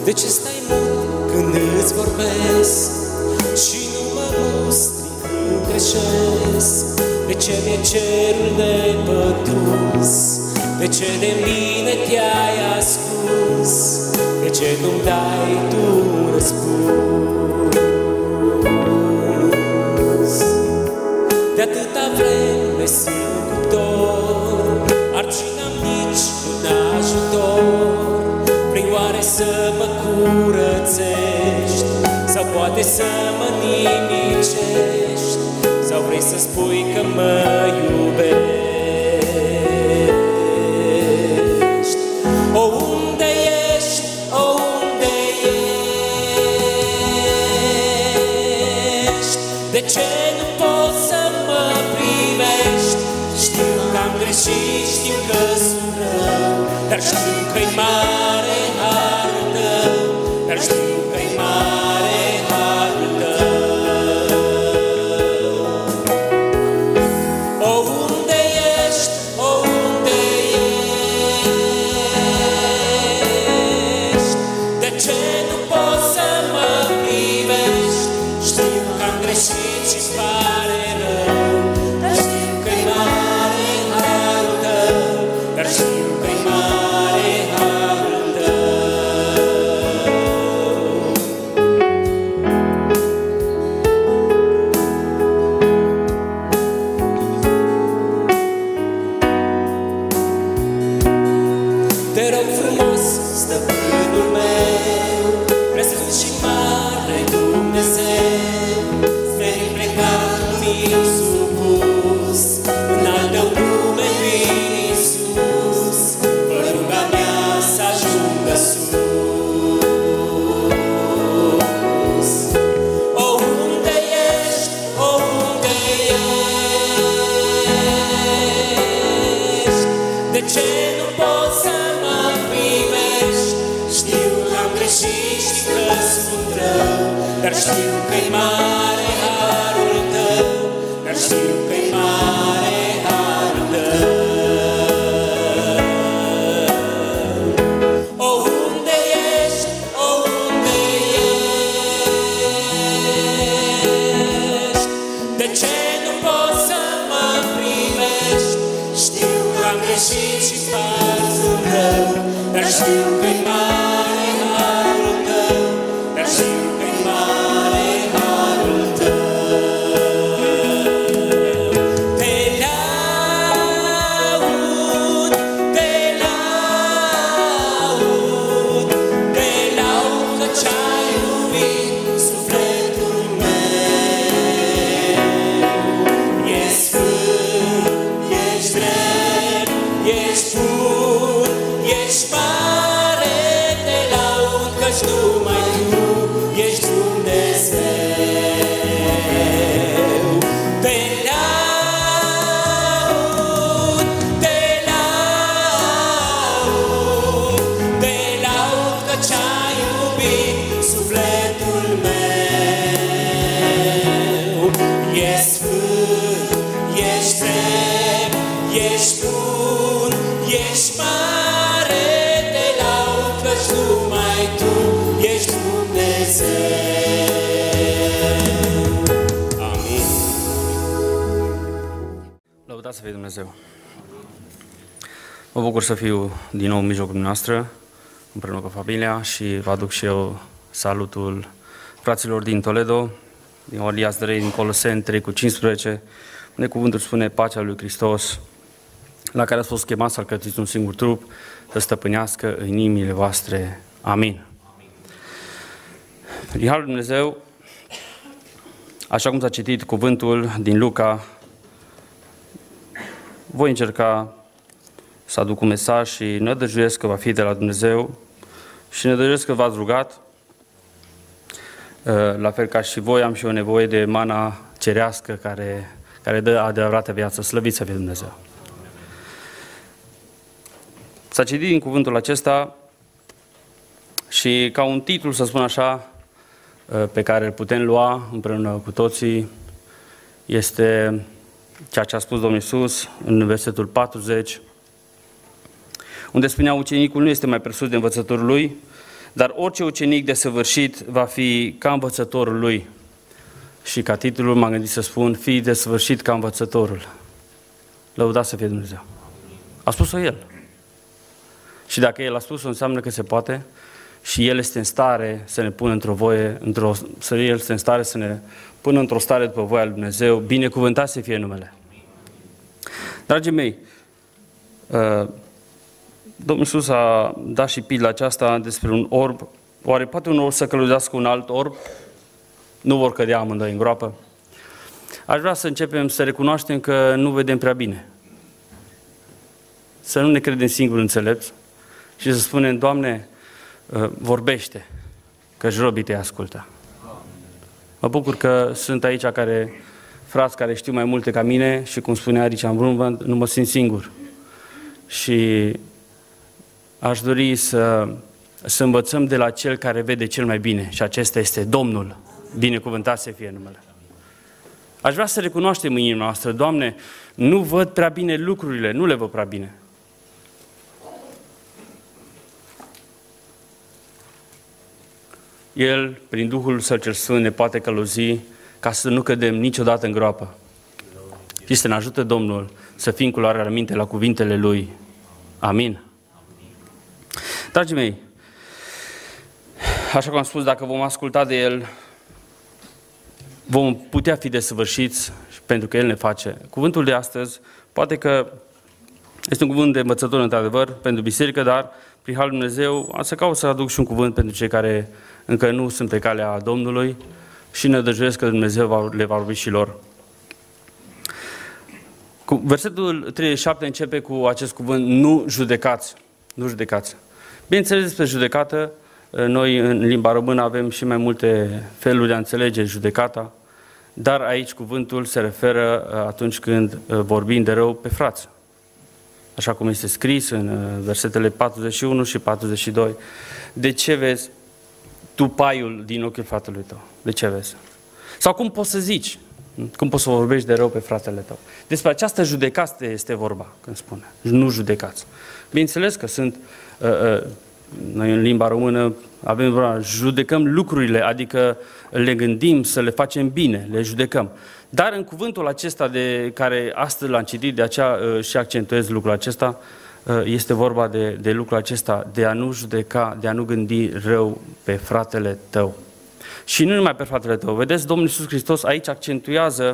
De ce stai mut când îți vorbesc și nu mă mustri când greșesc? De ce mi-e cerul nepătrus? De ce de mine te-ai ascuns? De ce nu-mi dai tu răspuns? De atâta vreme singur, argina-mi nici un ajutor. Vrei oare să mă curățești? Sau poate să mă nimicești? Sau vrei să spui că mă iubești? O, unde ești? O, unde ești? De ce nu poți să mă privești? Știu că am greșit, știu că sunt rău, dar știu că-i mare harul tău, dar știu că-i mare harul tău. O, unde ești? O, unde ești? De ce nu poți să mă privești? Știu că am greșit și-ți pare rău, dar știu că-i mare harul tău, dar știu că-i mare harul tău. Te rog frumos, stăpânul meu, presus și mare Dumnezeu, spre plecatul meu supus, în al tău nume vin Iisus, fă ruga mea să ajungă sus. O, unde ești? O, unde ești? De ce nu poți să mă privești? Știu că am greșit și că sunt rău, dar știu că-i mare harul tău, dar știu că-i mare harul tău. O, unde ești? O, unde ești? De ce nu poți să mă privești? Știu că am greșit și fac rău, dar știu că-i mare harul tău, dar știu că-i mare harul tău. Te laud, te laud, te laud că ce-ai iubit sufletul meu. Ești sfânt, ești drept, ești bun, ești mare, te laud căci numai tu ești Dumnezeu. Te laud, te laud, te laud căci ai iubit sufletul meu. Ești sfânt, ești drept, ești bun, ești mare, te laud căci numai tu ești Dumnezeu. Amin. Lăudați să fie Dumnezeu! Mă bucur să fiu din nou în mijlocul noastră, împreună cu familia, și vă aduc și eu salutul fraților din Toledo, din Olias de Rei, din Coloseni 3:15, unde cuvântul spune: pacea lui Hristos, la care ați fost chemați să alcătuiți un singur trup, să stăpânească în inimile voastre. Amin. Prin harul lui Dumnezeu, așa cum s-a citit cuvântul din Luca, voi încerca să aduc un mesaj și nădăjduiesc că va fi de la Dumnezeu și nădăjduiesc că v-ați rugat. La fel ca și voi, am și eu nevoie de mana cerească care dă adevărată viață. Slăvit să fie Dumnezeu! S-a citit din cuvântul acesta și ca un titlu, să spun așa, pe care îl putem lua împreună cu toții, este ceea ce a spus Domnul Iisus în versetul 40, unde spunea: ucenicul nu este mai presus de învățătorul lui, Dar orice ucenic desăvârșit va fi ca învățătorul lui. Și ca titlul m-am gândit să spun, fii desăvârșit ca învățătorul. Lăudat să fie Dumnezeu. A spus-o El. Și dacă El a spus-o, înseamnă că se poate și El este în stare să ne pună într-o voie, El este în stare să ne pună într-o stare după voia lui Dumnezeu. Binecuvântat să fie numele. Dragii mei, Domnul Iisus a dat și pila aceasta despre un orb. Oare poate un orb să călăuzească un alt orb? Nu vor cădea amândoi în groapă. Aș vrea să începem să recunoaștem că nu vedem prea bine. Să nu ne credem singuri înțelepți și să spunem, Doamne, vorbește, că robii te ascultă. Mă bucur că sunt aici frați care știu mai multe ca mine și, cum spunea Richard Brunvand, nu mă simt singur. Și aș dori să învățăm de la Cel care vede cel mai bine și acesta este Domnul. Binecuvântat să fie numele. Aș vrea să recunoaștem în inima noastră, Doamne, nu văd prea bine lucrurile, nu le văd prea bine. El, prin Duhul Său cel Sfânt, ne poate călăuzi ca să nu cădem niciodată în groapă. Și să ne ajute Domnul să fim cu luarea la minte la cuvintele Lui. Amin. Dragii mei, așa cum am spus, dacă vom asculta de El, vom putea fi desăvârșiți pentru că El ne face. Cuvântul de astăzi, poate că este un cuvânt de învățător într-adevăr pentru biserică, dar prin Harul Dumnezeu am să caut să aduc și un cuvânt pentru cei care încă nu sunt pe calea Domnului și ne dăjduiesc că Dumnezeu le va vorbi și lor. Versetul 37 începe cu acest cuvânt, nu judecați. Nu judecați. Bineînțeles, despre judecată, noi în limba română avem și mai multe feluri de a înțelege judecata, dar aici cuvântul se referă atunci când vorbim de rău pe frați. Așa cum este scris în versetele 41 și 42. De ce vezi tu paiul din ochiul fratelui tău? De ce vezi? Sau cum poți să zici? Cum poți să vorbești de rău pe fratele tău? Despre această judecată este vorba, când spune. Nu judecați. Bineînțeles că sunt, noi în limba română avem vorba, judecăm lucrurile, adică le gândim să le facem bine, le judecăm. Dar în cuvântul acesta de care astăzi l-am citit, de aceea și accentuez lucrul acesta, este vorba de lucrul acesta, de a nu judeca, de a nu gândi rău pe fratele tău. Și nu numai pe fratele tău. Vedeți, Domnul Iisus Hristos aici accentuează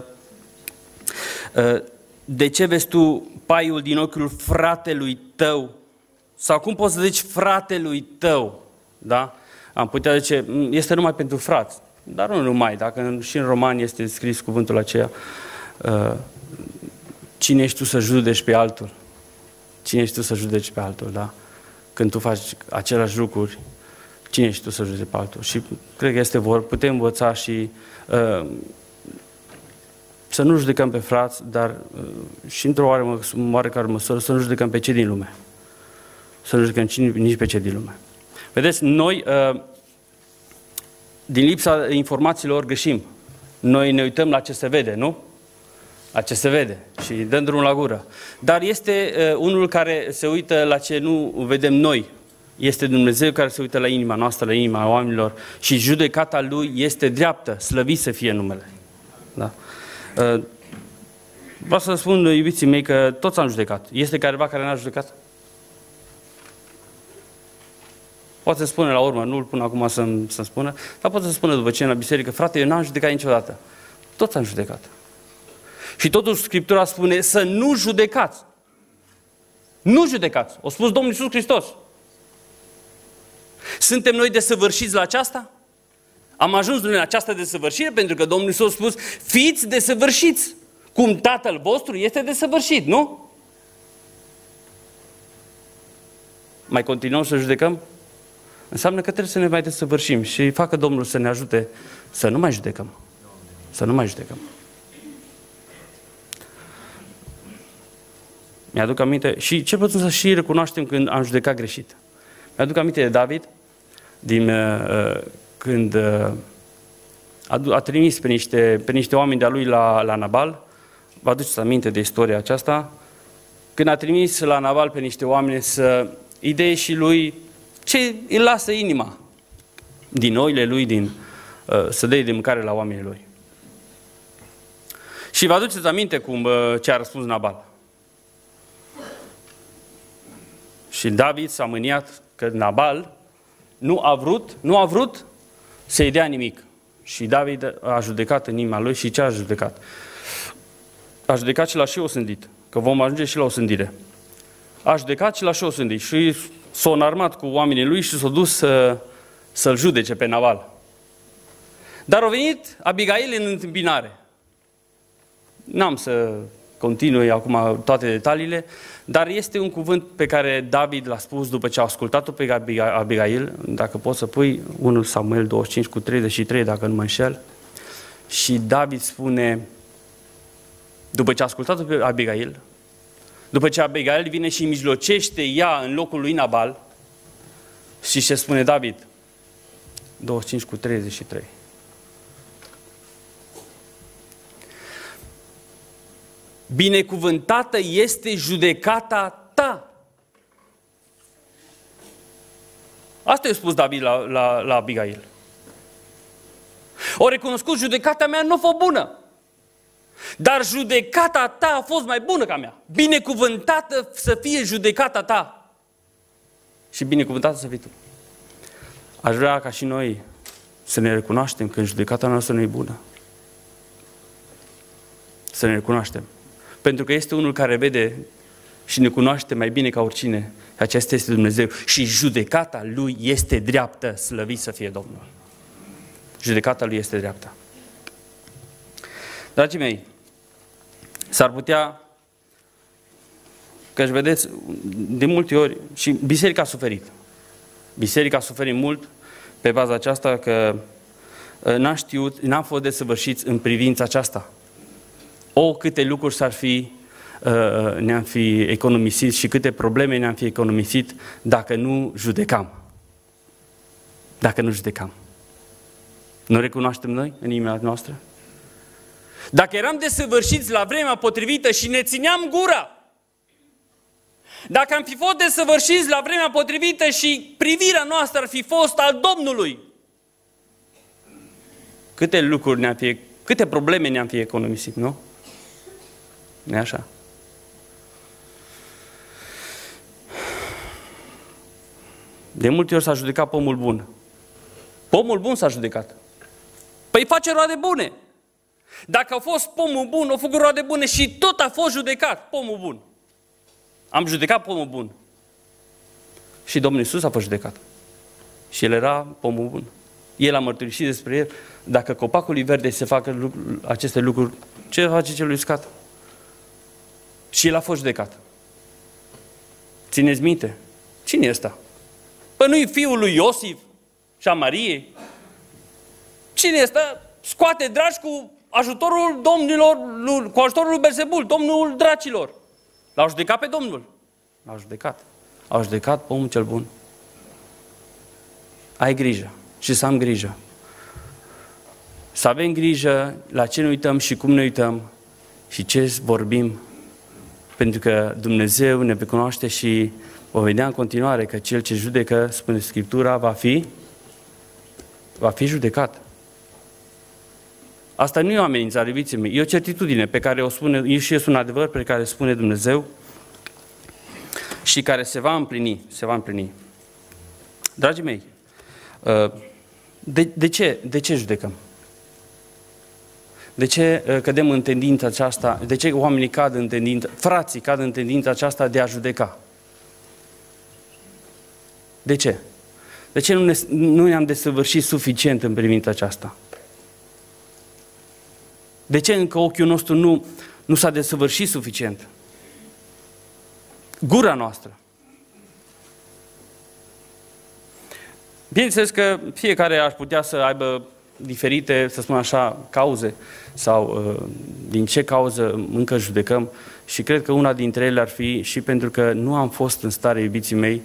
de ce vezi tu paiul din ochiul fratelui tău? Sau cum poți să zici fratelui tău? Da? Am putea zice, este numai pentru frați. Dar nu numai, dacă și în Romani este scris cuvântul aceea, cine ești tu să judeci pe altul? Cine ești tu să judeci pe altul, da? Când tu faci aceleași lucruri, cine ești tu să judeci pe altul? Și cred că este putem învăța și să nu judecăm pe frați, dar și într-o oarecare măsură să nu judecăm pe cei din lume. Să nu judecăm nici pe cei din lume. Vedeți, noi, din lipsa informațiilor, greșim. Noi ne uităm la ce se vede, nu? La ce se vede și dăm drumul la gură. Dar este unul care se uită la ce nu vedem noi. Este Dumnezeu care se uită la inima noastră, la inima oamenilor și judecata Lui este dreaptă, slăvit să fie numele. Da? Vreau să spun, iubiții mei, că toți am judecat. Este careva care n-a judecat? Poate să spună la urmă, nu-l pun acum să-mi spună, dar poate să spună după ce la biserică, frate, eu n-am judecat niciodată. Toți am judecat. Și totuși Scriptura spune să nu judecați. Nu judecați. O spus Domnul Iisus Hristos. Suntem noi desăvârșiți la aceasta? Am ajuns noi la această desăvârșire pentru că Domnul Iisus a spus, fiți desăvârșiți, cum Tatăl vostru este desăvârșit, nu? Mai continuăm să judecăm? Înseamnă că trebuie să ne mai desăvârșim și facă Domnul să ne ajute să nu mai judecăm. Să nu mai judecăm. Mi-aduc aminte și ce putem să și recunoaștem când am judecat greșit. Mi-aduc aminte de David, când a trimis pe niște oameni de-a lui la Nabal. Vă aduceți aminte de istoria aceasta? Când a trimis la Nabal pe niște oameni să îi dea și lui ce îi lasă inima, din oile lui, să dea de mâncare la oamenii lui. Și vă aduceți aminte ce a răspuns Nabal. Și David s-a mâniat că Nabal nu a vrut să-i dea nimic. Și David a judecat în inima lui și ce a judecat? A judecat și l-a și osândit, că vom ajunge și la osândire. A judecat și l-a și osândit și s-a înarmat cu oamenii lui și s-a dus să-l judece pe Nabal. Dar a venit Abigail în întâmpinare. N-am să continui acum toate detaliile, dar este un cuvânt pe care David l-a spus după ce a ascultat-o pe Abigail, dacă poți să pui 1 Samuel 25 cu 33, dacă nu mă înșel, și David spune, după ce a ascultat-o pe Abigail, după ce Abigail vine și mijlocește ea în locul lui Nabal, și ce spune David? 25 cu 33. Binecuvântată este judecata ta. Asta i-a spus David la Abigail. O recunoscut, judecata mea nu a fost bună, dar judecata ta a fost mai bună ca a mea. Binecuvântată să fie judecata ta și binecuvântată să fii tu. Aș vrea ca și noi să ne recunoaștem că judecata noastră nu e bună. Să ne recunoaștem. Pentru că este unul care vede și ne cunoaște mai bine ca oricine. Acesta este Dumnezeu. Și judecata Lui este dreaptă, slăvit să fie Domnul. Judecata Lui este dreaptă. Dragii mei, s-ar putea, că vedeți, de multe ori, și biserica a suferit. Biserica a suferit mult pe baza aceasta că n-am fost desăvârșiți în privința aceasta. Câte lucruri ne-am fi economisit și câte probleme ne-am fi economisit dacă nu judecam. Dacă nu judecam. Nu recunoaștem noi în inima noastră? Dacă eram desăvârșiți la vremea potrivită și ne țineam gura, dacă am fi fost desăvârșiți la vremea potrivită și privirea noastră ar fi fost al Domnului, câte probleme ne-am fi economisit, nu? Nu-i așa? De multe ori s-a judecat pomul bun. Pomul bun s-a judecat. Păi face roade bune. Dacă a fost pomul bun, a făcut roade bune și tot a fost judecat pomul bun. Am judecat pomul bun. Și Domnul Iisus a fost judecat. Și El era pomul bun. El a mărturisit despre El. Dacă copacul e verde se facă aceste lucruri, ce face celui uscat? Și El a fost judecat. Țineți minte? Cine e ăsta? Păi nu-i fiul lui Iosif și a Mariei? Cine e ăsta? Scoate dragi cu ajutorul domnilor, cu ajutorul lui Belzebul, domnul dracilor. L-au judecat pe Domnul. L-au judecat. Au judecat pomul cel bun. Ai grijă și să am grijă. Să avem grijă la ce ne uităm și cum ne uităm și ce vorbim. Pentru că Dumnezeu ne cunoaște și o vedea în continuare că cel ce judecă, spune Scriptura, va fi judecat. Asta nu e o amenințare, iubiții mei, e o certitudine pe care o spune, și este un adevăr pe care spune Dumnezeu și care se va împlini. Dragii mei, de ce judecăm? De ce cădem în tendința aceasta? De ce oamenii cad în tendința, frații cad în tendința aceasta de a judeca? De ce? De ce nu ne-am desăvârșit suficient în privința aceasta? De ce încă ochiul nostru nu s-a desăvârșit suficient? Gura noastră. Bineînțeles că fiecare ar putea să aibă diferite, să spun așa, cauze sau din ce cauză încă judecăm și cred că una dintre ele ar fi și pentru că nu am fost în stare, iubiții mei,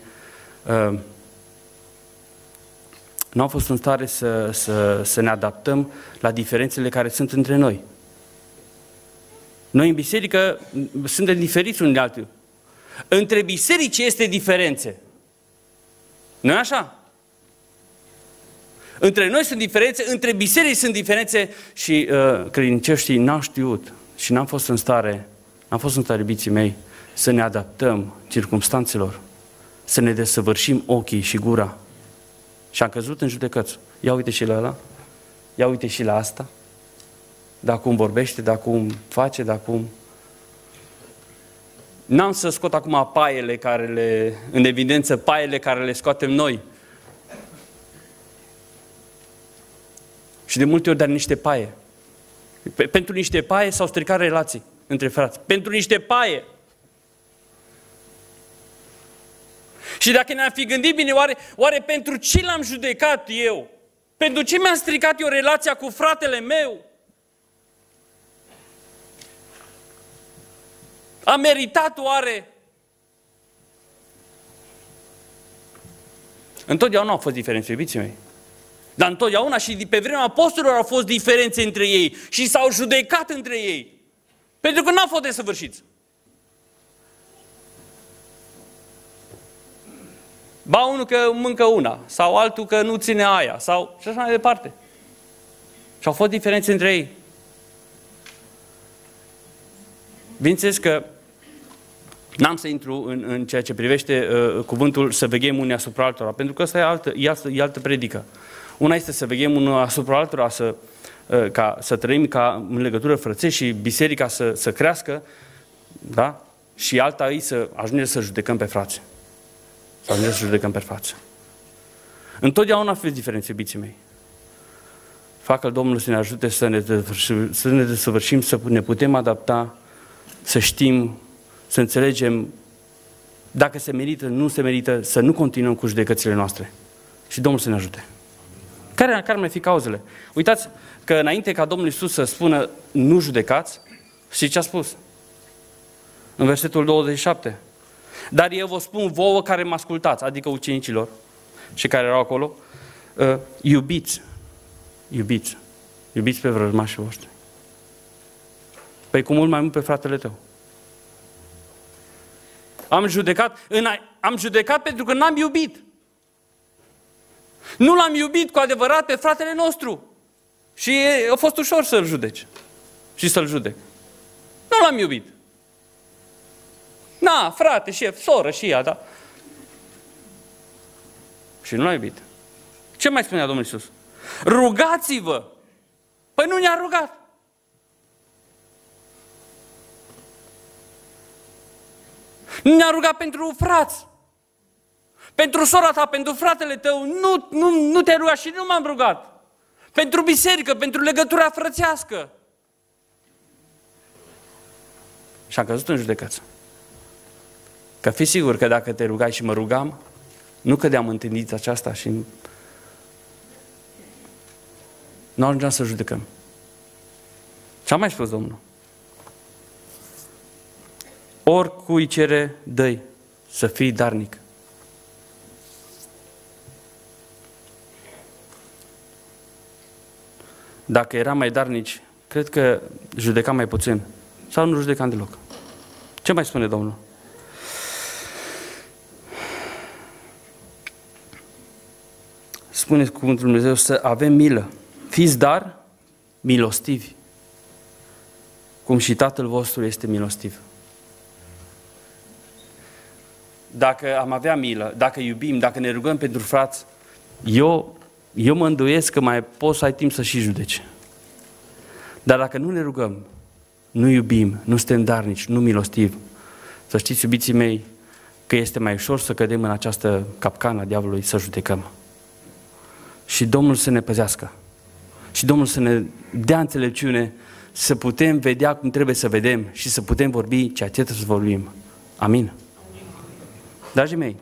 nu am fost în stare să ne adaptăm la diferențele care sunt între noi. Noi în biserică suntem diferiți unii de alții. Între biserici este diferențe. Nu-i așa? Între noi sunt diferențe, între biserici sunt diferențe și credincioștii n-au știut și n-am fost în stare, iubiții mei, să ne adaptăm circumstanțelor, să ne desăvârșim ochii și gura. Și am căzut în judecăți. Ia uite și la ăla, ia uite și la asta, da cum vorbește, da cum face, da cum... N-am să scot acum paiele în evidență paiele care le scoatem noi. Și de multe ori, dar niște paie. Pentru niște paie s-au stricat relații între frați. Pentru niște paie. Și dacă ne-am fi gândit bine, oare pentru ce l-am judecat eu? Pentru ce mi-am stricat eu relația cu fratele meu? A meritat oare? Întotdeauna au fost diferențe, iubiții mei. Dar întotdeauna și pe vremea apostolilor au fost diferențe între ei și s-au judecat între ei. Pentru că n-au fost desăvârșiți. Ba unul că mâncă una, sau altul că nu ține aia, sau și așa mai departe. Și au fost diferențe între ei. Bineînțeles că n-am să intru în ceea ce privește cuvântul să veghem unii asupra altora, pentru că asta e altă predică. Una este să veghem unul asupra altora, să trăim în legătură frățești și biserica să crească, da? Și alta e să ajungem să judecăm pe frați. Să ajungem să judecăm pe frați. Întotdeauna aveți diferențe, iubiții mei. Facă Domnul să ne ajute să ne desăvârșim, să ne putem adapta, să știm, să înțelegem dacă se merită, nu se merită, să nu continuăm cu judecățile noastre. Și Domnul să ne ajute. Care ar mai fi cauzele? Uitați că înainte ca Domnul Iisus să spună nu judecați, știți ce a spus? În versetul 27. Dar eu vă spun vouă care mă ascultați, adică ucenicilor și care erau acolo, iubiți pe vrăjmașii voștri. Păi cu mult mai mult pe fratele tău. Am judecat pentru că n-am iubit. Nu l-am iubit cu adevărat pe fratele nostru. Și a fost ușor să-l judeci. Și să-l judec. Nu l-am iubit. Na, frate, șef, soră și ea, da? Și nu l-a iubit. Ce mai spunea Domnul Iisus? Rugați-vă! Păi nu ne-a rugat. Nu ne-a rugat pentru frați. Pentru sora ta, pentru fratele tău, nu te-ai rugat și nu m-am rugat. Pentru biserică, pentru legătura frățească. Și am căzut în judecăță. Că fii sigur că dacă te rugai și mă rugam, nu cădeam în tendința aceasta și nu ajungeam să judecăm. Ce-a mai spus Domnul? Oricui cere, dă-i, să fii darnic. Dacă eram mai darnici, cred că judecam mai puțin. Sau nu judecam deloc. Ce mai spune Domnul? Spune cuvântul Lui Dumnezeu să avem milă. Fiți dar milostivi. Cum și Tatăl vostru este milostiv. Dacă am avea milă, dacă iubim, dacă ne rugăm pentru frați, eu mă îndoiesc că mai poți să ai timp să și judeci. Dar dacă nu ne rugăm, nu iubim, nu suntem darnici, nu milostivi, să știți, iubiții mei, că este mai ușor să cădem în această capcană a diavolului, să judecăm. Și Domnul să ne păzească. Și Domnul să ne dea înțelepciune să putem vedea cum trebuie să vedem și să putem vorbi ceea ce trebuie să vorbim. Amin. Dragii mei,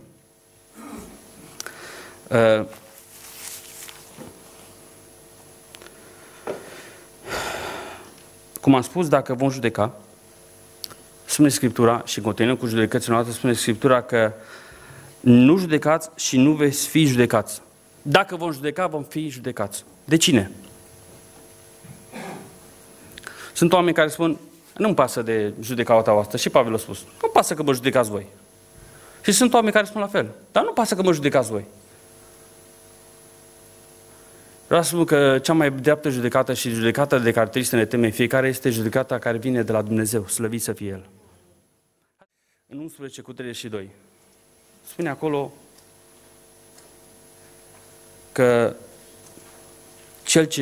cum am spus, dacă vom judeca, spune Scriptura, și continuăm cu judecățile noastre, spune Scriptura că nu judecați și nu veți fi judecați. Dacă vom judeca, vom fi judecați. De cine? Sunt oameni care spun, nu-mi pasă de judecata voastră, și Pavel a spus, nu pasă că mă judecați voi. Și sunt oameni care spun la fel, dar nu pasă că mă judecați voi. Vreau să spun că cea mai dreaptă judecată și judecata de care trebuie să ne temem fiecare este judecata care vine de la Dumnezeu, slăvit să fie El. În 11:32 spune acolo că cel ce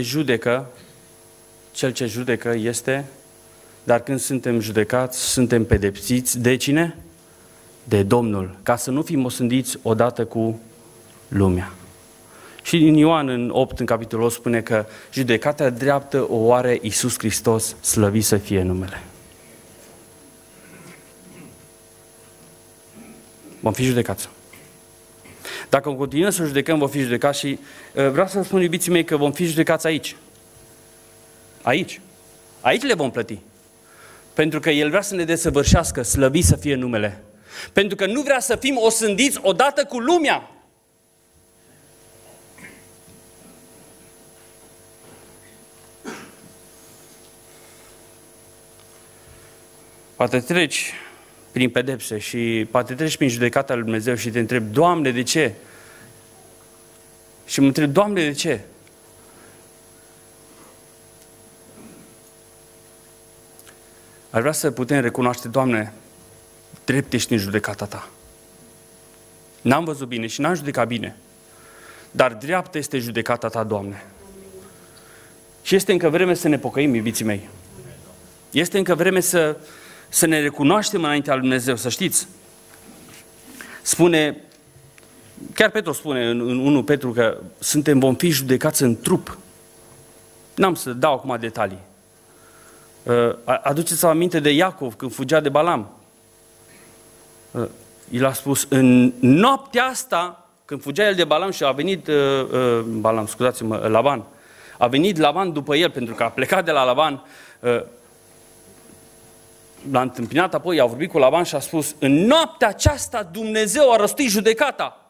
judecă este, dar când suntem judecați, suntem pedepsiți de cine? De Domnul, ca să nu fim osândiți odată cu lumea. Și în Ioan, în 8, în capitolul 8, spune că judecata dreaptă o are Iisus Hristos, slăvit să fie numele. Vom fi judecați. Dacă continuăm să judecăm, vom fi judecați și vreau să vă spun, iubiții mei, că vom fi judecați aici. Aici. Aici le vom plăti. Pentru că El vrea să ne desăvârșească, slăvit să fie numele. Pentru că nu vrea să fim osândiți odată cu lumea. Poate treci prin pedepse și poate treci prin judecata lui Dumnezeu și te întrebi, Doamne, de ce? Și mă întreb, Doamne, de ce? Aș vrea să putem recunoaște, Doamne, drept ești în judecata Ta. N-am văzut bine și n-am judecat bine, dar dreaptă este judecata Ta, Doamne. Și este încă vreme să ne pocăim, iubiții mei. Este încă vreme să ne recunoaștem înaintea lui Dumnezeu, să știți. Spune, chiar Petru spune în 1 Petru că vom fi judecați în trup. N-am să dau acum detalii. Aduceți-vă aminte de Iacov când fugea de Balam. El a spus, în noaptea asta, când fugea el de Balam și a venit, Laban, a venit Laban după el, pentru că a plecat de la Laban, l-a întâmpinat apoi, a vorbit cu Laban și a spus, în noaptea aceasta Dumnezeu a rostit judecata.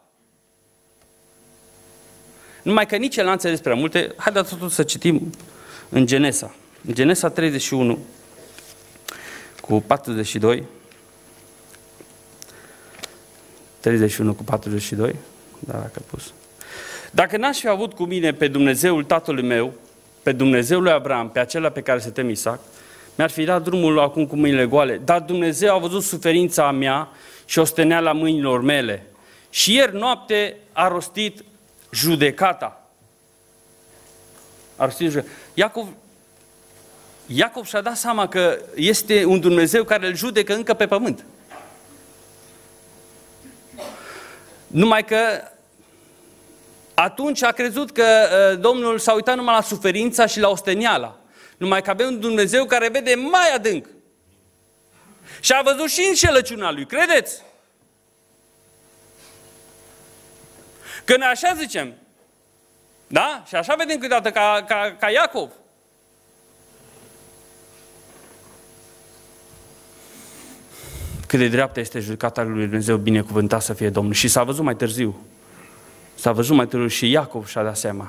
Numai că nici el n-a înțeles prea multe, haideți totuși să citim în Genesa. În Genesa 31 cu 42, 31 cu 42, dacă pus. Dacă n-aș fi avut cu mine pe Dumnezeul tatălui meu, pe Dumnezeul lui Abraham, pe acela pe care se tem Isaac, mi-ar fi dat drumul acum cu mâinile goale. Dar Dumnezeu a văzut suferința mea și osteneala mâinilor mele. Și ieri noapte a rostit judecata. A rostit judecata. Iacov și-a dat seama că este un Dumnezeu care îl judecă încă pe pământ. Numai că atunci a crezut că Domnul s-a uitat numai la suferința și la osteniala. Numai că avem un Dumnezeu care vede mai adânc. Și a văzut și înșelăciunea lui, credeți? Că noi așa zicem, da? Și așa vedem câteodată ca Iacov. Cât de dreaptă este judecata lui Dumnezeu, binecuvântat să fie Domnul. Și s-a văzut mai târziu. S-a văzut mai târziu și Iacov și-a dat seama.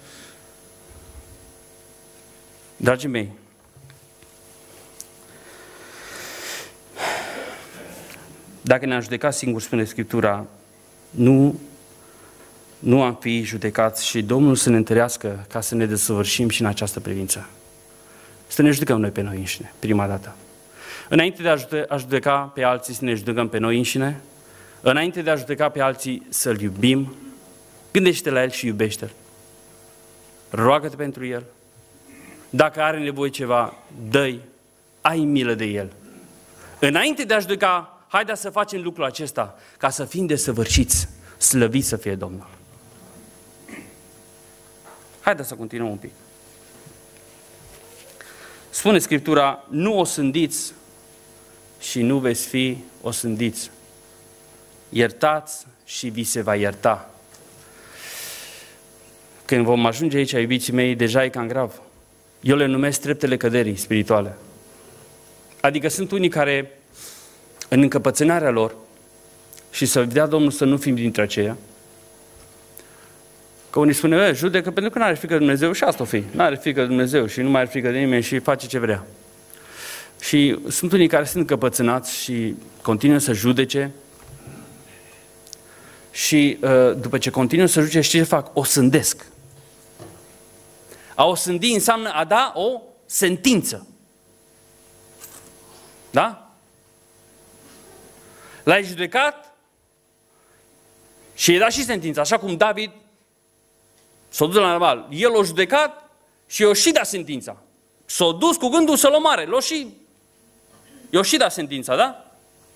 Dragii mei, dacă ne-am judecat singur, spune Scriptura, nu am fi judecați și Domnul să ne întărească ca să ne desăvârșim și în această privință. Să ne judecăm noi pe noi înșine, prima dată. Înainte de a judeca pe alții, să ne judecăm pe noi înșine, înainte de a judeca pe alții, să-L iubim, gândește-te la El și iubește-L. Roagă-te pentru El. Dacă are nevoie ceva, dă-i, ai milă de el. Înainte de a judeca, haideți să facem lucrul acesta, ca să fim desăvârșiți, slăviți să fie Domnul. Haideți să continuăm un pic. Spune Scriptura, nu osândiți și nu veți fi osândiți. Iertați și vi se va ierta. Când vom ajunge aici, iubiții mei, deja e cam grav. Eu le numesc treptele căderii spirituale. Adică sunt unii care, în încăpățânarea lor, și să dea Domnul să nu fim dintre aceia, că unii spune, judecă pentru că nu are frică de Dumnezeu și asta o fi. Nu are frică de Dumnezeu și nu mai are frică de nimeni și face ce vrea. Și sunt unii care sunt încăpățânați și continuă să judece și după ce continuă să judece, știi ce fac? O sândesc. A osândi înseamnă a da o sentință. Da? L-ai judecat și i-a dat și sentința, așa cum David s-a dus la Nabal. El a judecat și i-a și dat sentința. S-a dus cu gândul să-l omoare. I-a și dat sentința, da?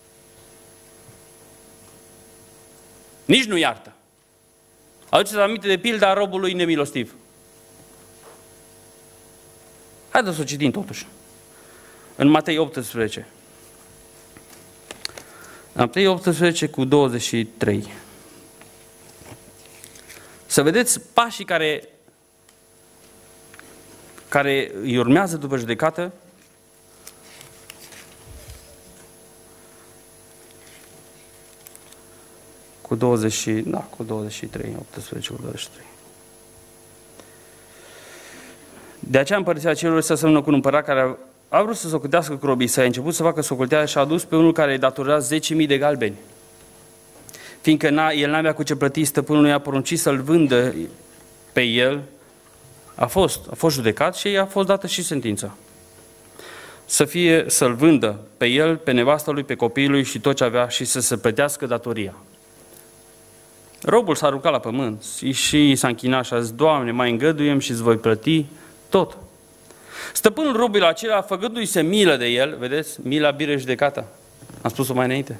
Nici nu iartă. Aduceți aminte de pilda robului nemilostiv. Haideți să o citim totuși. În Matei 18. Matei 18 cu 23. Să vedeți pașii care îi urmează după judecată. Cu 23, 18 cu 23. De aceea împărăția cerurilor se aseamănă cu un împărat care a vrut să socotească cu robii săi, a început să facă socoteala și a adus pe unul care îi datora 10.000 de galbeni. Fiindcă el n-avea cu ce plăti, stăpânul i-a poruncit să-l vândă pe el, a fost judecat și i-a fost dată și sentința. Să-l vândă pe el, pe nevasta lui, pe copiii lui și tot ce avea și să se plătească datoria. Robul s-a aruncat la pământ și s-a închinat și a zis: Doamne, mai îngăduiem și îți voi plăti tot. Stăpânul robului acela, făgându-i se milă de el, vedeți, mila bire judecata, am spus-o mai înainte.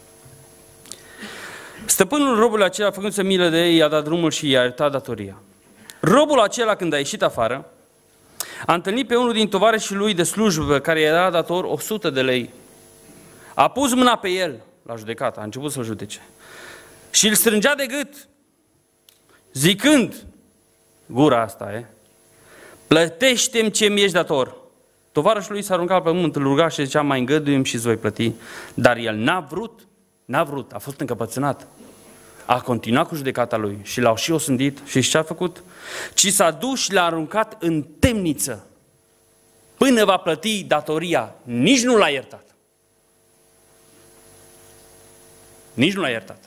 Stăpânul robului acela, făgându-i se milă de el, i-a dat drumul și i-a iertat datoria. Robul acela, când a ieșit afară, a întâlnit pe unul din tovarășii lui de slujbă, care era dator 100 de lei. A pus mâna pe el la judecată, a început să-l judece. Și îl strângea de gât, zicând, gura asta, plătește-mi ce mi ești dator. Tovarășul lui s-a aruncat pe pământ, îl ruga și zicea: mai îngăduim și îți voi plăti. Dar el n-a vrut, a fost încăpățânat. A continuat cu judecata lui și l-au și osândit. Și ce a făcut? Ci s-a dus și l-a aruncat în temniță până va plăti datoria. Nici nu l-a iertat. Nici nu l-a iertat.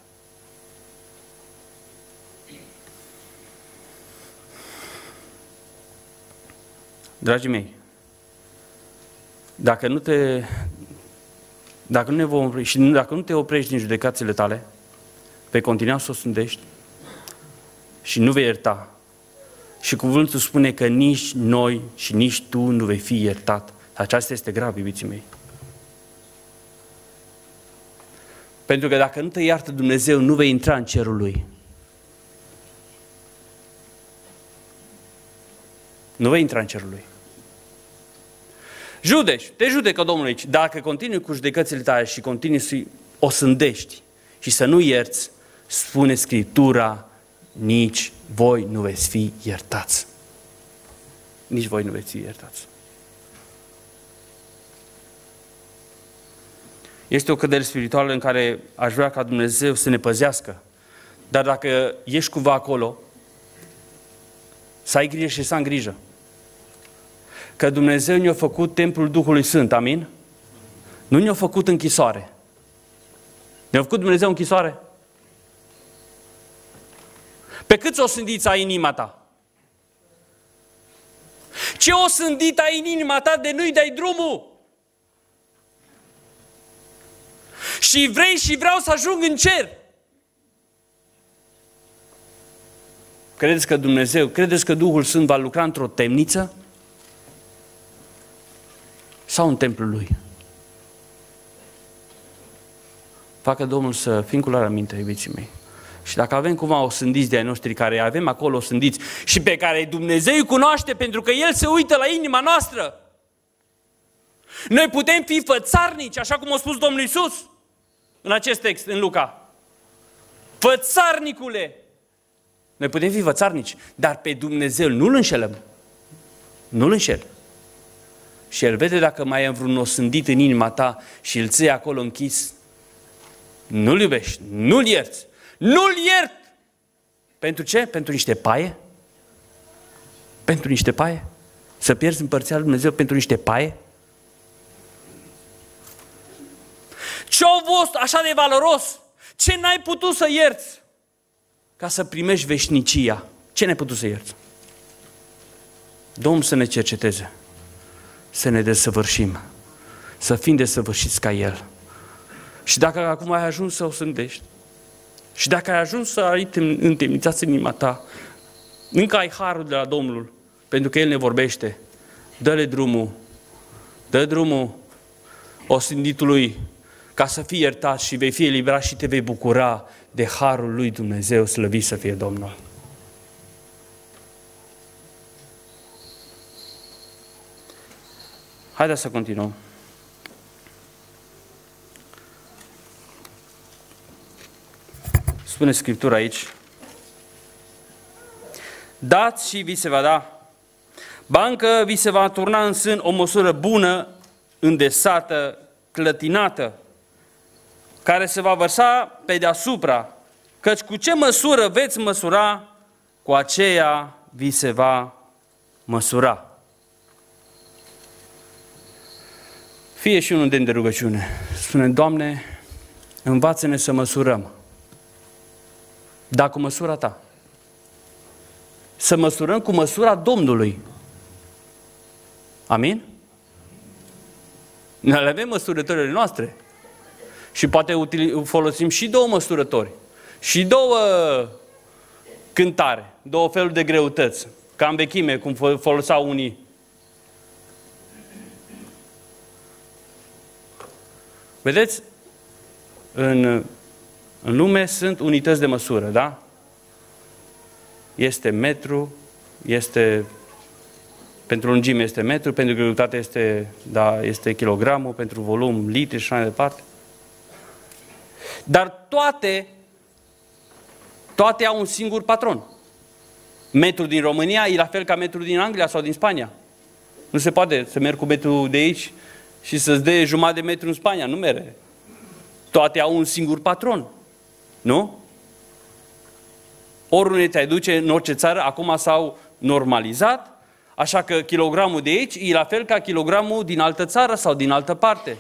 Dragii mei, dacă nu te oprești din judecațiile tale, vei continua să o sândești și nu vei ierta. Și cuvântul spune că nici noi și nici tu nu vei fi iertat. Aceasta este grav, iubiții mei. Pentru că dacă nu te iartă Dumnezeu, nu vei intra în cerul Lui. Nu vei intra în cerul Lui. Te judecă Domnul aici. Dacă continui cu judecățile tale și continui să o sândești și să nu ierți, spune Scriptura, nici voi nu veți fi iertați. Nici voi nu veți fi iertați. Este o cădere spirituală în care aș vrea ca Dumnezeu să ne păzească. Dar dacă ești cumva acolo, să ai grijă și să am grijă. Că Dumnezeu ne-a făcut templul Duhului Sfânt, amin? Nu ne-a făcut închisoare. Ne-a făcut Dumnezeu închisoare? Pe cât o sândiți ai inima ta? Ce o sândit ai în inima ta de nu-i dai drumul? Și vreau să ajung în cer. Credeți că Dumnezeu, credeți că Duhul Sfânt va lucra într-o temniță? Sau în templul Lui? Facă Domnul să fim cu luarea minte, iubiții mei. Și dacă avem cumva osândiți de ai noștri, care avem acolo osândiți și pe care Dumnezeu îi cunoaște pentru că El se uită la inima noastră, noi putem fi fățarnici, așa cum a spus Domnul Iisus în acest text, în Luca. Fățarnicule! Noi putem fi fățarnici, dar pe Dumnezeu nu-L înșelăm. Nu-L înșel. Și El vede dacă mai e vreun osândit în inima ta și îl ții acolo închis. Nu-L iubești, nu-L ierți. Nu-L iert! Pentru ce? Pentru niște paie? Pentru niște paie? Să pierzi împărțirea lui Dumnezeu pentru niște paie? Ce-a fost așa de valoros? Ce n-ai putut să ierți ca să primești veșnicia? Ce n-ai putut să ierți? Domnul să ne cerceteze, să ne desăvârșim, să fim desăvârșiți ca El. Și dacă acum ai ajuns să o sândești, și dacă ai ajuns să ai întemnițat în inima ta, încă ai harul de la Domnul, pentru că El ne vorbește, dă-le drumul, dă drumul osânditului ca să fii iertat și vei fi eliberat și te vei bucura de harul lui Dumnezeu, slăvit să fie Domnul. Haideți să continuăm. Spune Scriptura aici. Dați și vi se va da. Bancă vi se va turna în sân o măsură bună, îndesată, clătinată, care se va vărsa pe deasupra, căci cu ce măsură veți măsura, cu aceea vi se va măsura. Fie și unul de rugăciune. Spune, Doamne, învață-ne să măsurăm. Dar cu măsura Ta. Să măsurăm cu măsura Domnului. Amin? Noi avem măsurătorile noastre. Și poate folosim și două măsurători. Și două cântare. Două feluri de greutăți. Ca în vechime, cum foloseau unii. Vedeți? În lume sunt unități de măsură, da? Este metru, pentru lungime este metru, pentru greutate este kilogramul, pentru volum litri și așa mai departe. Dar toate au un singur patron. Metru din România e la fel ca metru din Anglia sau din Spania. Nu se poate să mergi cu metru de aici și să-ți dea jumătate de metru în Spania. Nu mere. Toate au un singur patron. Nu? Oriunde te-ai duce în orice țară, acum s-au normalizat, așa că kilogramul de aici e la fel ca kilogramul din altă țară sau din altă parte.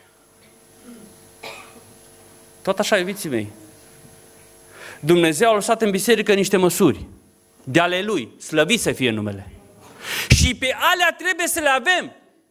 Tot așa, iubiții mei. Dumnezeu a lăsat în biserică niște măsuri de ale Lui, slăvit să fie numele. Și pe alea trebuie să le avem.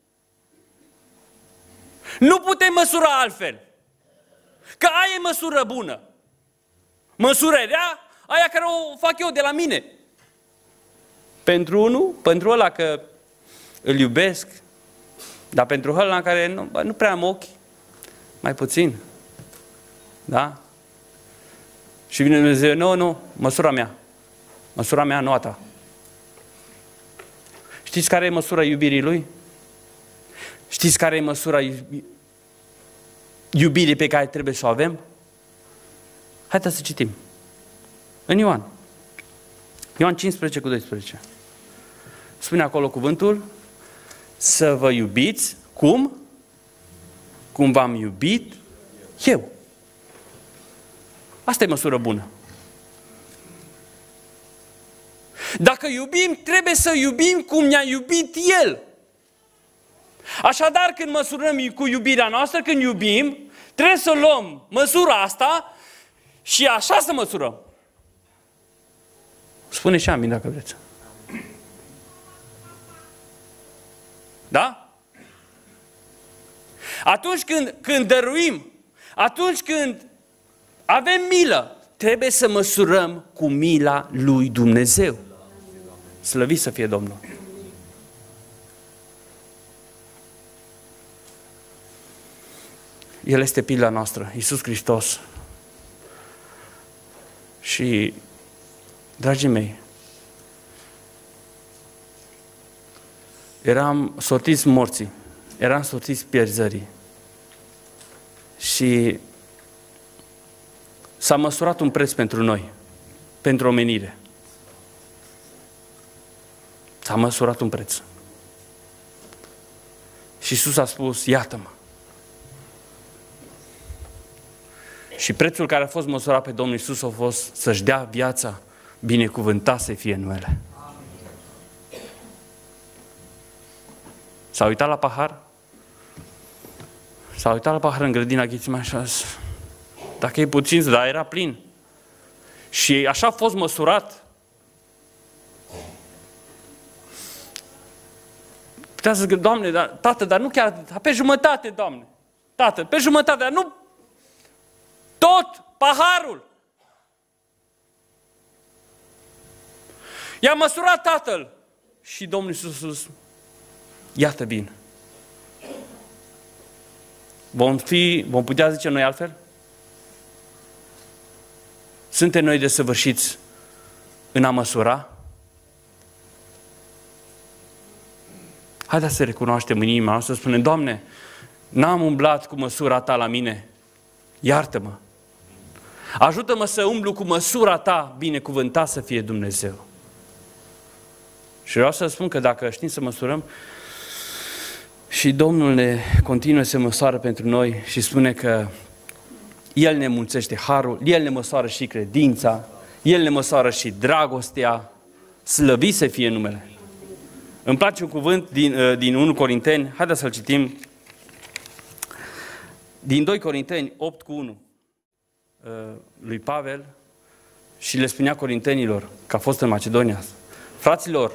Nu putem măsura altfel. Că aia e măsură bună. Măsură rea, aia care o fac eu de la mine. Pentru unul, pentru ăla că îl iubesc, dar pentru ăla care nu prea am ochi, mai puțin. Da? Și vine Dumnezeu, nu, măsura mea, nu a ta. Știți care e măsura iubirii Lui? Știți care e măsura iubirii pe care trebuie să o avem? Haideți să citim. În Ioan 15:12. Spune acolo cuvântul, să vă iubiți cum? Cum v-am iubit eu. Asta e măsură bună. Dacă iubim, trebuie să iubim cum ne-a iubit El. Așadar, când măsurăm cu iubirea noastră, când iubim, trebuie să luăm măsura asta și așa să măsurăm. Spune și amin dacă vreți. Da? Atunci când dăruim, atunci când avem milă, trebuie să măsurăm cu mila lui Dumnezeu. Slăvit să fie Domnul. El este pila noastră, Iisus Hristos. Și, dragii mei, eram sortiți morții, eram sortiți pierzării. Și s-a măsurat un preț pentru noi, pentru omenire. S-a măsurat un preț. Și Iisus a spus, iată-mă. Și prețul care a fost măsurat pe Domnul Iisus a fost să-și dea viața, binecuvântat să fie numele. S-a uitat la pahar? S-a uitat la pahar în grădina Ghețimani și a zis, dacă e puțin, dar era plin. Și așa a fost măsurat. Putea să zică, Doamne, Tată, dar nu chiar, pe jumătate, Doamne. Tată, pe jumătate, dar nu tot paharul. I-a măsurat Tatăl. Și Domnul Iisus a spus, iată bine. Vom putea zice noi altfel? Suntem noi desăvârșiți în a măsura? Haideți să recunoaștem în inima noastră, să spunem, Doamne, n-am umblat cu măsura Ta la mine, iartă-mă. Ajută-mă să umblu cu măsura Ta, binecuvântat să fie Dumnezeu. Și vreau să spun că dacă știm să măsurăm, și Domnul ne continuă să măsoară pentru noi și spune că El ne mulțește harul, El ne măsoară și credința, El ne măsoară și dragostea, slăvit să fie numele. Îmi place un cuvânt din 1 Corinteni, haideți să-l citim, din 2 Corinteni 8:1, lui Pavel, și le spunea corintenilor, că a fost în Macedonia, fraților,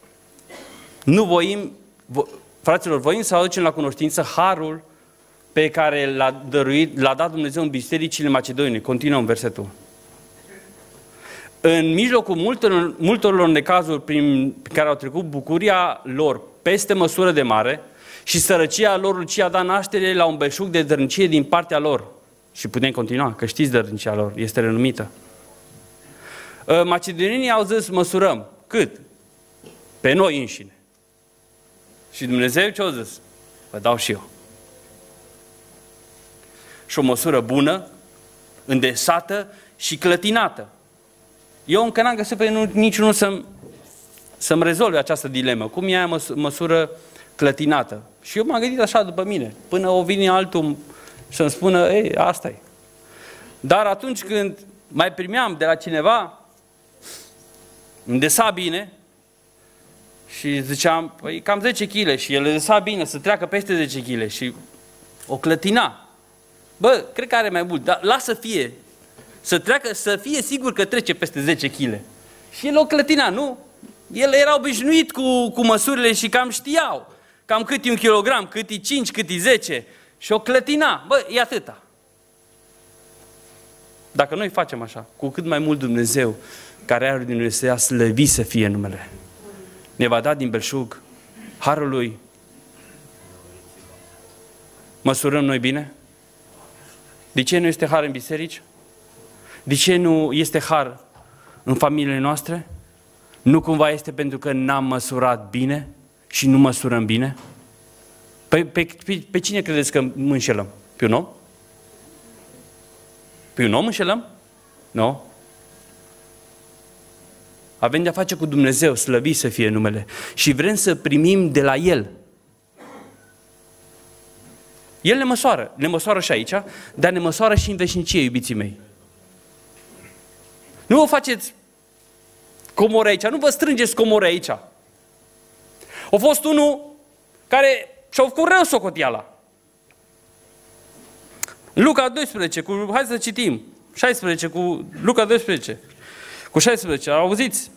voim să aducem la cunoștință harul pe care l-a dat Dumnezeu în bisericile Macedoniei. Continuăm versetul. În mijlocul multor necazuri prin care au trecut, bucuria lor peste măsură de mare și sărăcia lor a dat naștere la un belșug de dărnicie din partea lor. Și putem continua, că știți dărnicia lor, este renumită. Macedonienii au zis, măsurăm. Cât? Pe noi înșine. Și Dumnezeu ce a zis? Vă dau și eu. Și o măsură bună, îndesată și clătinată. Eu încă n-am găsit pe niciunul să-mi rezolve această dilemă. Cum e aia măsură clătinată? Și eu m-am gândit așa după mine, până o vine altul să-mi spună, ei, asta e. Dar atunci când mai primeam de la cineva, îmi desa bine și ziceam, păi cam 10 kg și el le desa bine să treacă peste 10 kg și o clătina. Bă, cred că are mai mult, dar lasă fie. Să treacă, să fie sigur că trece peste 10 kg. Și el o clătina, nu? El era obișnuit cu măsurile și cam știau. Cam cât e 1 kilogram, cât e 5, cât e 10. Și o clătina. Bă, e atâta. Dacă noi facem așa, cu cât mai mult Dumnezeu, care are din Dumnezeu, slăvit să fie numele, ne va da din belșug harul Lui. Măsurăm noi bine? De ce nu este har în biserici? De ce nu este har în familiile noastre? Nu cumva este pentru că n-am măsurat bine și nu măsurăm bine? Pe cine credeți că înșelăm? Pe un om? Pe un om înșelăm? Nu. Avem de-a face cu Dumnezeu, slăvit să fie numele. Și vrem să primim de la El. El ne măsoară și aici, dar ne măsoară și în veșnicie, iubiții mei. Nu vă faceți comori aici, nu vă strângeți comori aici. A fost unul care și-a făcut rău socoteala. Luca 12, hai să citim, 16, cu Luca 12, cu 16, auziți?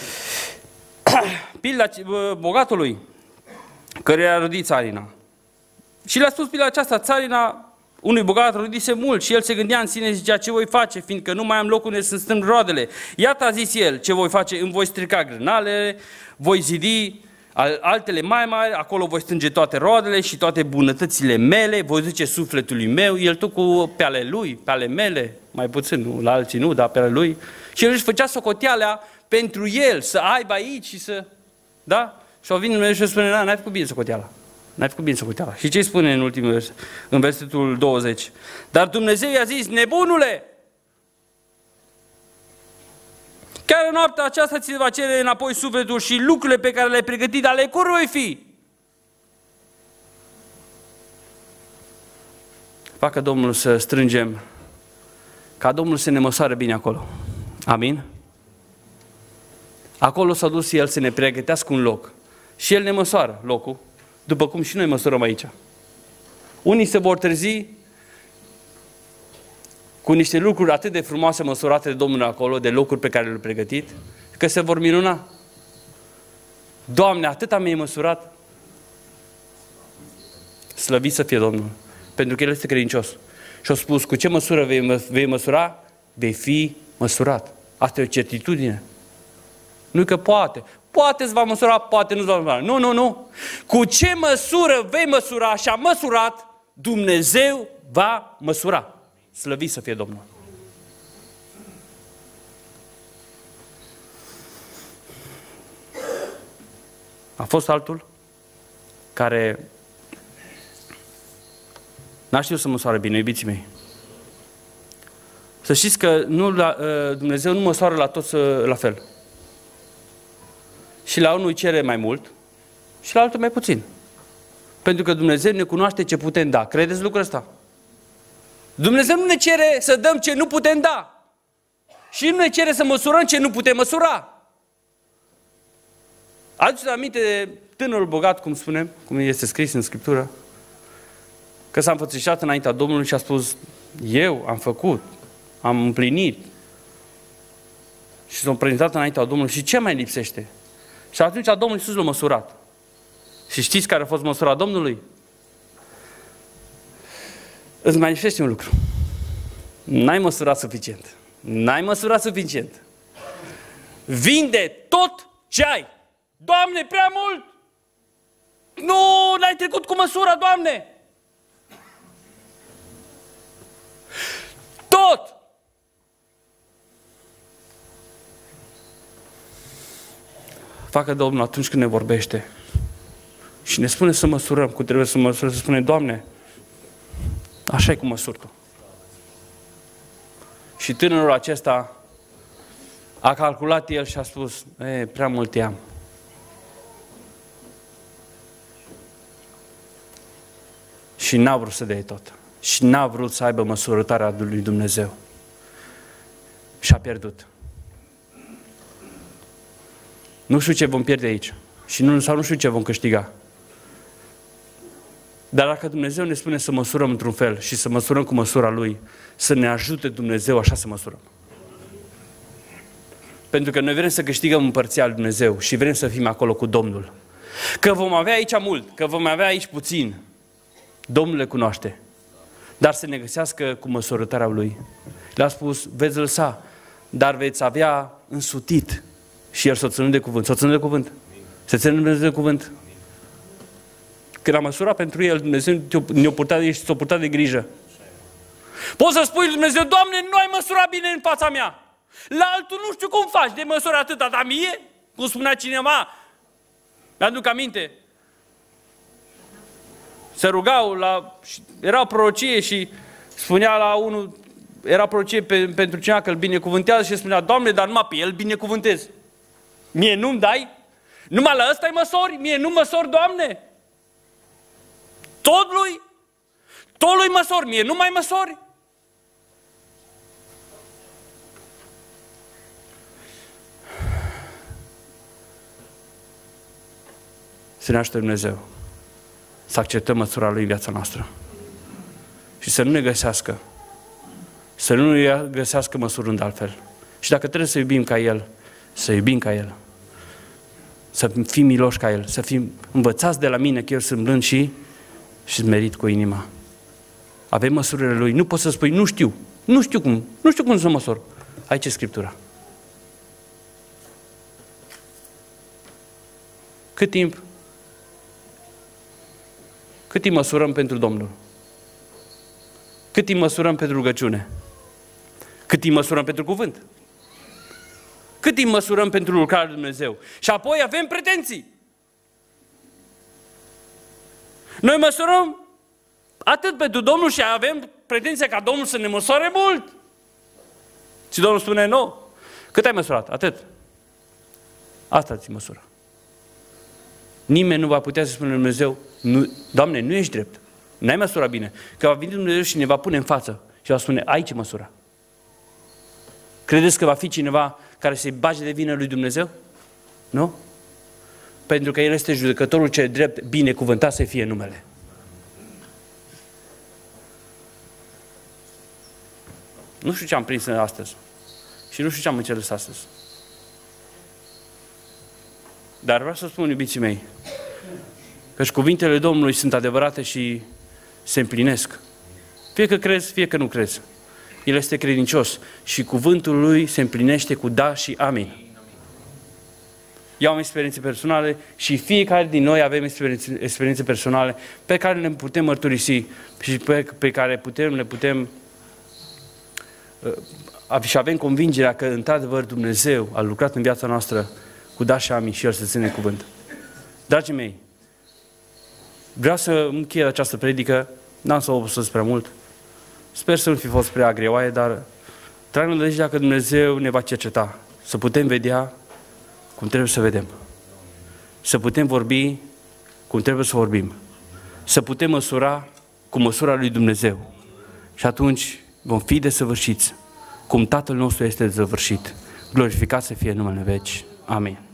Pilda bogatului, care a rodit țarina. Și le-a spus pilda aceasta, țarina unui bogat rodise mult și el se gândea în sine, zicea, ce voi face, fiindcă nu mai am loc unde să strâng roadele. Iată, a zis el, ce voi face, îmi voi strica grânalele, voi zidi altele mai mari, acolo voi strânge toate roadele și toate bunătățile mele, voi zice sufletului meu, el tot pe ale lui, pe ale mele, mai puțin, nu, la alții nu, dar pe ale lui. Și el își făcea socotealea pentru el, să aibă aici și să, da? Și o vine Dumnezeu și spune, n-ai făcut bine socoteala. N-ai făcut bine socoteala. Și ce spune în ultimul vers, în versetul 20? Dar Dumnezeu i-a zis, nebunule, chiar în noaptea aceasta ți va cere înapoi sufletul și lucrurile pe care le-ai pregătit, ale cui voi fi? Facă Domnul să strângem, ca Domnul să ne măsoare bine acolo. Amin? Acolo s-a dus El să ne pregătească un loc. Și El ne măsoară locul, după cum și noi măsurăm aici. Unii se vor trezi cu niște lucruri atât de frumoase măsurate de Domnul acolo, de locuri pe care le-a pregătit, că se vor minuna. Doamne, atâta mi-ai măsurat. slăvit să fie Domnul, pentru că El este credincios. Și a spus, cu ce măsură vei măsura, vei fi măsurat. Asta e o certitudine. Nu că poate. Poate îți va măsura, poate nu îți va măsura. Nu, nu, nu. Cu ce măsură vei măsura și a măsurat, Dumnezeu va măsura. Slăvit să fie Domnul. A fost altul care n-a știut să măsoare bine, iubiții mei. Să știți că Dumnezeu nu măsoară la toți la fel. Și la unul îi cere mai mult și la altul mai puțin. Pentru că Dumnezeu ne cunoaște ce putem da. Credeți lucrul ăsta? Dumnezeu nu ne cere să dăm ce nu putem da. Și nu ne cere să măsurăm ce nu putem măsura. Aduceți aminte de tânărul bogat, cum spunem, cum este scris în Scriptură, că s-a înfățișat înaintea Domnului și a spus, eu am făcut, am împlinit. Și s-a prezentat înaintea Domnului și ce mai lipsește? Și atunci Domnul Iisus l-a măsurat. Și știți care a fost măsura Domnului? Îți manifeste un lucru. N-ai măsurat suficient. N-ai măsurat suficient. Vinde tot ce ai. Doamne, prea mult! Nu, n-ai trecut cu măsura, Doamne! Tot! Facă Domnul atunci când ne vorbește și ne spune să măsurăm, cum trebuie să măsurăm, să spune, Doamne, așa e cu măsuri Tu. Și tânărul acesta a calculat el și a spus, prea mult i-am. Și n-a vrut să dea tot. Și n-a vrut să aibă măsurătarea lui Dumnezeu. Și a pierdut. Nu știu ce vom pierde aici. Sau nu știu ce vom câștiga. Dar dacă Dumnezeu ne spune să măsurăm într-un fel și să măsurăm cu măsura Lui, să ne ajute Dumnezeu așa să măsurăm. Pentru că noi vrem să câștigăm împărția lui Dumnezeu și vrem să fim acolo cu Domnul. Că vom avea aici mult, că vom avea aici puțin, Domnul le cunoaște. Dar să ne găsească cu măsurătarea Lui. Le-a spus, veți lăsa, dar veți avea însutit. Și El s-a ținut de cuvânt. S-a ținut de cuvânt. Se ține Dumnezeu de cuvânt. Când a măsurat pentru El, Dumnezeu ne-a purtat și s-a purtat de grijă. Poți să spui lui Dumnezeu, Doamne, nu ai măsurat bine în fața mea. La altul nu știu cum faci de măsură atâta, dar mie, cum spunea cineva, mi-aduc aminte, se rugau, era prorocie și spunea la unul, era prorocie pentru cineva că îl binecuvântează și spunea, Doamne, dar numai pe el binecuvântez. Mie nu-mi dai? Numai la ăsta-i măsori? Mie nu măsori, Doamne? Tot lui măsori, mie nu mai măsori? Să ne ajute Dumnezeu să acceptăm măsura Lui în viața noastră și să nu ne găsească, să nu ne găsească măsurând altfel. Și dacă trebuie să iubim ca El, să iubim ca El, să fim miloși ca El, să fim învățați de la mine că eu sunt blând și smerit cu inima. Avem măsurile Lui. Nu poți să spui, nu știu cum să măsor. Aici e Scriptura. Cât timp măsurăm pentru Domnul? Cât timp măsurăm pentru rugăciune? Cât timp măsurăm pentru cuvânt? Cât timp măsurăm pentru lucrarea lui Dumnezeu? Și apoi avem pretenții. Noi măsurăm atât pentru Domnul și avem pretenția ca Domnul să ne măsoare mult. Și Domnul spune, nu. Cât ai măsurat? Atât. Asta ți măsură. Nimeni nu va putea să spună lui Dumnezeu, Doamne, nu ești drept. N-ai măsurat bine. Că va veni Dumnezeu și ne va pune în față și va spune, aici măsura. Credeți că va fi cineva care să-i bage de vină lui Dumnezeu? Nu? Pentru că El este judecătorul cel drept, binecuvântat să fie numele. Nu știu ce am prins astăzi. Și nu știu ce am înțeles astăzi. Dar vreau să spun, iubiții mei, că și cuvintele Domnului sunt adevărate și se împlinesc. Fie că crezi, fie că nu crezi. El este credincios și cuvântul lui se împlinește cu da și amin. Eu am experiențe personale și fiecare din noi avem experiențe personale pe care le putem mărturisi și pe care le putem și avem convingerea că într-adevăr Dumnezeu a lucrat în viața noastră cu da și amin și El se ține cuvânt. Dragii mei, vreau să închei această predică, n-am să o obosesc prea mult. Sper să nu fi fost prea greoaie, dar trag nădejdea că Dumnezeu ne va cerceta, să putem vedea cum trebuie să vedem, să putem vorbi cum trebuie să vorbim, să putem măsura cu măsura lui Dumnezeu. Și atunci vom fi desăvârșiți, cum Tatăl nostru este desăvârșit. Glorificat să fie numele veci. Amin.